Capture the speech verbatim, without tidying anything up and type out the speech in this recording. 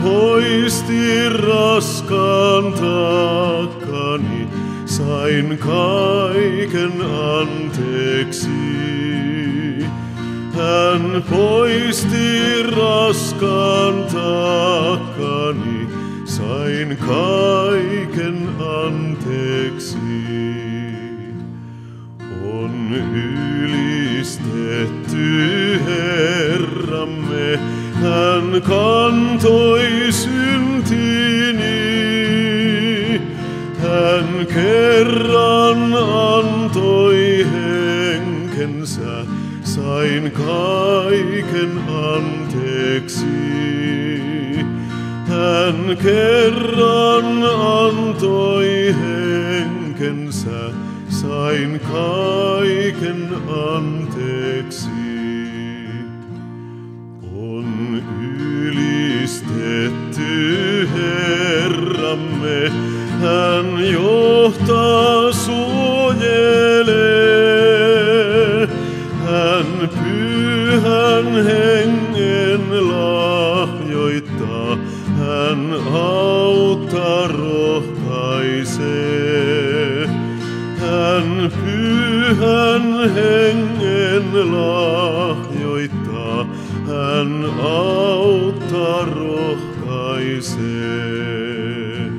poisti raskaan taakkani, sain kaiken anteeksi. Hän poisti raskaan taakkani, sain kaiken anteeksi. On ylistetty Herramme, hän kantoi syntini. Hän kerran antoi henkensä, sain kaiken anteeksi. Hän kerran antoi henkensä, sain kaiken anteeksi. On ylistetty Herramme, hän johtaa, suojelee. Hän pyhän hengen lahjoittaa, hän auttaa, rohkaisee. Hän pyhän hengen lahjoittaa, hän auttaa, rohkaisee.